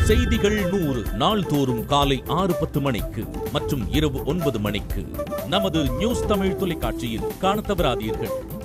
செய்திகள் 100 நாள்தோறும் காலை 6:10 மணிக்கு மற்றும் இரவு 9 மணிக்கு நமது நியூஸ் தமிழ் தொலைக்காட்சியில் காணத் தவறாதீர்கள்.